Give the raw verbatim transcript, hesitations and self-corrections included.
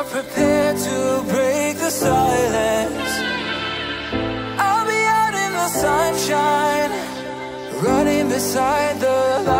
prepared to break the silence. I'll be out in the sunshine, running beside the light.